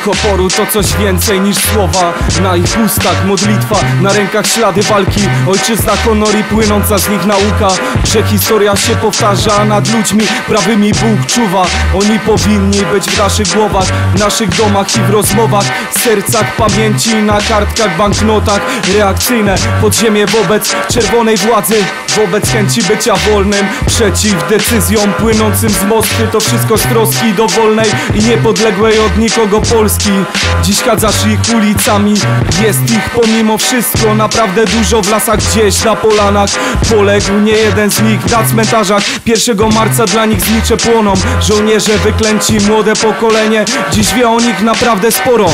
Duch oporu to coś więcej niż słowa. Na ich ustach modlitwa, na rękach ślady walki. Ojczyzna, honor i płynąca z nich nauka, że historia się powtarza nad ludźmi prawymi Bóg czuwa. Oni powinni być w naszych głowach, w naszych domach i w rozmowach, sercach, pamięci, na kartkach, banknotach. Reakcyjne podziemie wobec czerwonej władzy, wobec chęci bycia wolnym, przeciw decyzjom płynącym z Moskwy. To wszystko z troski do wolnej i niepodległej od nikogo Polski. Dziś chadzasz ich ulicami, jest ich pomimo wszystko naprawdę dużo w lasach, gdzieś na polanach. Poległ nie jeden z nich na cmentarzach. 1 marca dla nich znicze płoną. Żołnierze wyklęci, młode pokolenie dziś wie o nich naprawdę sporo.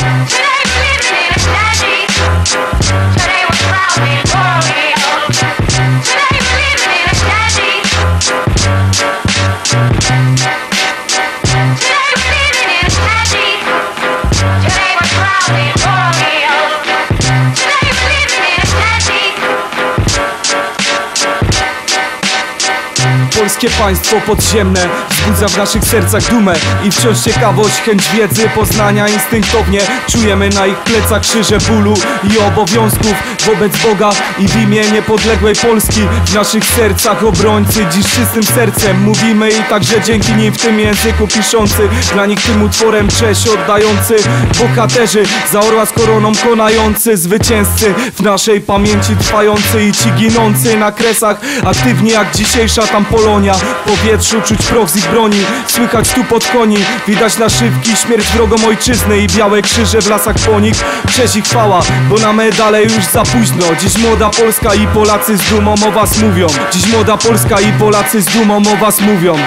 Polskie państwo podziemne wzbudza w naszych sercach dumę i wciąż ciekawość, chęć wiedzy, poznania. Instynktownie czujemy na ich plecach krzyże bólu i obowiązków wobec Boga i w imię niepodległej Polski. W naszych sercach obrońcy, dziś czystym sercem mówimy i także dzięki nim w tym języku piszący. Dla nich tym utworem cześć oddający, bohaterzy za orła z koroną konający, zwycięzcy w naszej pamięci trwający i ci ginący na kresach, aktywni jak dzisiejsza tam Polonia. W powietrzu czuć proch z ich broni, słychać tu pod koni, widać naszywki, śmierć wrogom ojczyzny i białe krzyże w lasach po nich. Cześć i chwała, bo na medale już za późno. Dziś młoda Polska i Polacy z dumą o was mówią. Dziś młoda Polska i Polacy z dumą o was mówią.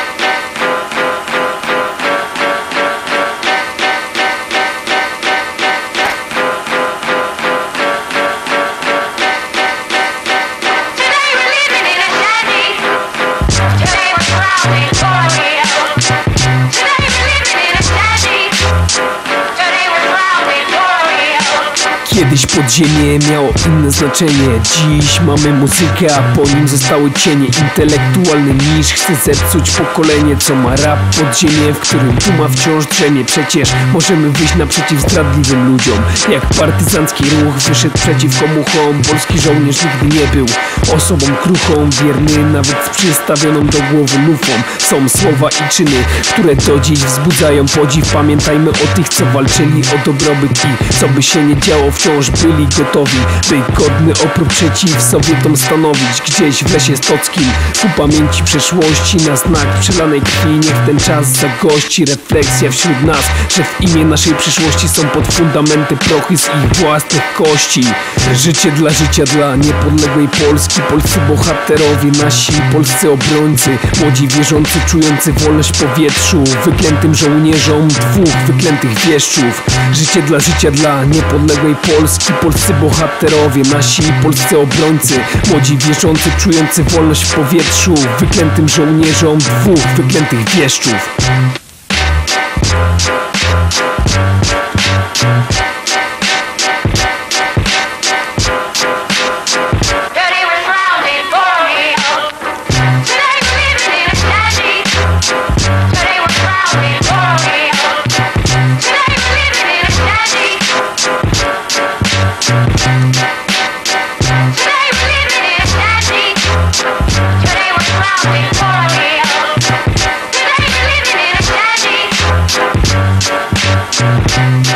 Kiedyś podziemie miało inne znaczenie. Dziś mamy muzykę, a po nim zostały cienie. Intelektualny niż chce zepsuć pokolenie, co ma rap podziemie, w którym duma wciąż drzemie. Przecież możemy wyjść naprzeciw zdradliwym ludziom. Jak partyzancki ruch wyszedł przeciwko muchom. Polski żołnierz nigdy nie był osobą kruchą, wierny nawet z przystawioną do głowy lufą. Są słowa i czyny, które do dziś wzbudzają podziw. Pamiętajmy o tych, co walczyli o dobrobyt i co by się nie działo, wciąż byli gotowi, by godny opór przeciw Sowietom stanowić. Gdzieś w lesie stockim ku pamięci przeszłości, na znak przelanej krwi niech ten czas zagości. Refleksja wśród nas, że w imię naszej przyszłości są pod fundamenty prochy z ich własnych kości. Życie dla niepodległej Polski. Polscy bohaterowie, nasi polscy obrońcy, młodzi wierzący, czujący wolność w powietrzu, wyklętym żołnierzom dwóch wyklętych wieszczów. Życie dla niepodległej Polski. Polscy bohaterowie, nasi polscy obrońcy, młodzi wierzący, czujący wolność w powietrzu, wyklętym żołnierzom dwóch wyklętych wieszczów. Today we're living in a shanty.